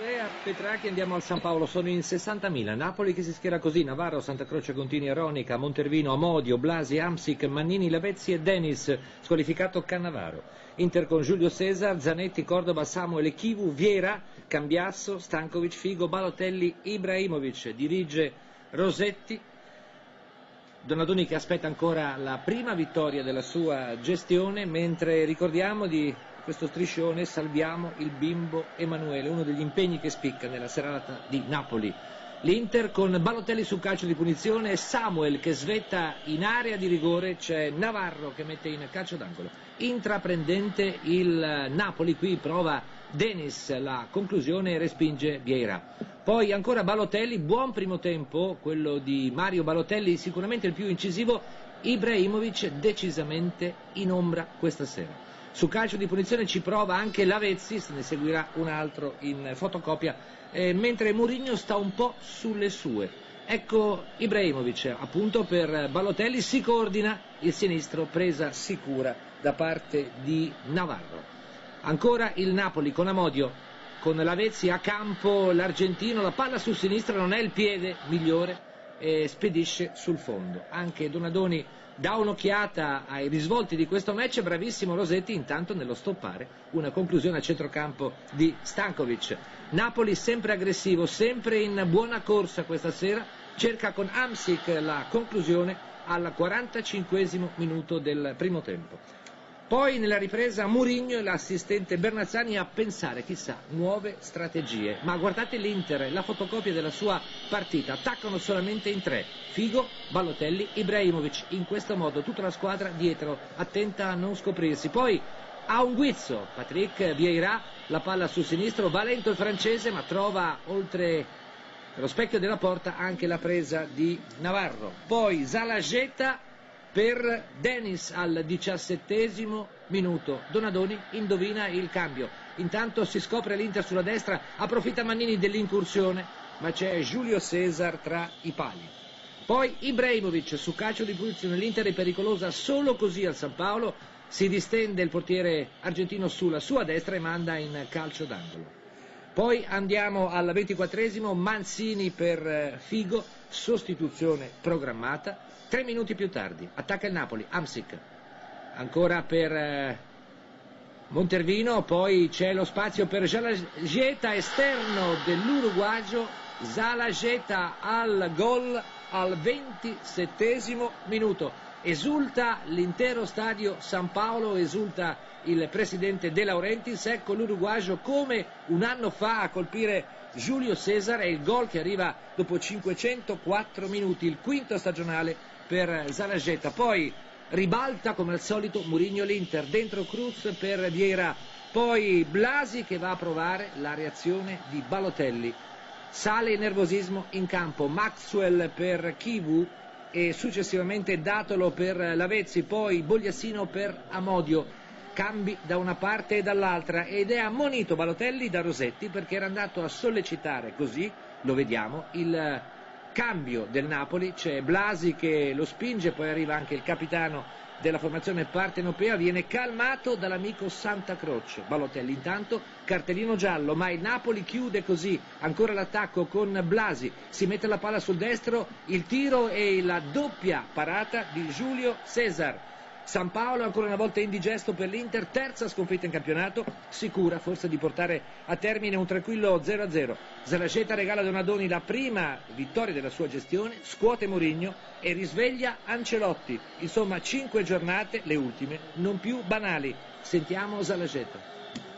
Andrea Petracchi, andiamo al San Paolo, sono in 60.000, Napoli che si schiera così, Navarro, Santa Croce, Contini, Aronica, Montervino, Amodio, Blasi, Amsic, Mannini, Lavezzi e Denis, squalificato Cannavaro. Inter con Giulio Cesar, Zanetti, Cordoba, Samuel, Chivu, Viera, Cambiasso, Stankovic, Figo, Balotelli, Ibrahimovic, dirige Rosetti. Donadoni che aspetta ancora la prima vittoria della sua gestione, mentre ricordiamo di questo striscione salviamo il bimbo Emanuele, uno degli impegni che spicca nella serata di Napoli. L'Inter con Balotelli sul calcio di punizione, Samuel che svetta in area di rigore, c'è Navarro che mette in calcio d'angolo. Intraprendente il Napoli, qui prova Denis la conclusione e respinge Vieira. Poi ancora Balotelli, buon primo tempo, quello di Mario Balotelli, sicuramente il più incisivo. Ibrahimovic decisamente in ombra questa sera. Su calcio di punizione ci prova anche Lavezzi, se ne seguirà un altro in fotocopia, mentre Mourinho sta un po' sulle sue. Ecco Ibrahimovic, appunto per Balotelli, si coordina il sinistro, presa sicura da parte di Navarro. Ancora il Napoli con Amodio, con Lavezzi a campo, l'argentino, la palla sul sinistro non è il piede migliore e spedisce sul fondo. Anche Donadoni dà un'occhiata ai risvolti di questo match, bravissimo Rosetti intanto nello stoppare una conclusione a centrocampo di Stankovic. Napoli sempre aggressivo, sempre in buona corsa questa sera, cerca con Amsic la conclusione al 45esimo minuto del primo tempo. Poi nella ripresa Mourinho e l'assistente Bernazzani a pensare, chissà, nuove strategie. Ma guardate l'Inter, la fotocopia della sua partita, attaccano solamente in tre: Figo, Balotelli, Ibrahimovic. In questo modo tutta la squadra dietro, attenta a non scoprirsi. Poi ha un guizzo, Patrick Vieira, la palla sul sinistro, va lento il francese ma trova oltre lo specchio della porta anche la presa di Navarro. Poi Zalageta per Denis al 17esimo minuto. Donadoni indovina il cambio. Intanto si scopre l'Inter sulla destra, approfitta Mannini dell'incursione, ma c'è Giulio Cesar tra i pali. Poi Ibrahimovic su calcio di punizione, l'Inter è pericolosa solo così al San Paolo, si distende il portiere argentino sulla sua destra e manda in calcio d'angolo. Poi andiamo al 24esimo, Mancini per Figo, sostituzione programmata. 3 minuti più tardi, attacca il Napoli, Amsic, ancora per Montervino, poi c'è lo spazio per Zalageta, esterno dell'uruguagio, Zalageta al gol al 27esimo minuto. Esulta l'intero stadio San Paolo, esulta il presidente De Laurentiis, ecco l'uruguagio come un anno fa a colpire Giulio Cesar, è il gol che arriva dopo 504 minuti, il quinto stagionale per Zalageta. Poi ribalta come al solito Mourinho l'Inter, dentro Cruz per Vieira, poi Blasi che va a provare la reazione di Balotelli, sale il nervosismo in campo, Maxwell per Chivu e successivamente Datolo per Lavezzi, poi Bogliassino per Amodio. Cambi da una parte e dall'altra ed è ammonito Balotelli da Rosetti perché era andato a sollecitare, così lo vediamo, il cambio del Napoli. C'è Blasi che lo spinge, poi arriva anche il capitano della formazione partenopea, viene calmato dall'amico Santa Croce. Balotelli intanto cartellino giallo, ma il Napoli chiude così, ancora l'attacco con Blasi, si mette la palla sul destro, il tiro e la doppia parata di Giulio Cesar. San Paolo ancora una volta indigesto per l'Inter, terza sconfitta in campionato, sicura forse di portare a termine un tranquillo 0-0. Zalageta regala a Donadoni la prima vittoria della sua gestione, scuote Mourinho e risveglia Ancelotti. Insomma 5 giornate, le ultime, non più banali. Sentiamo Zalageta.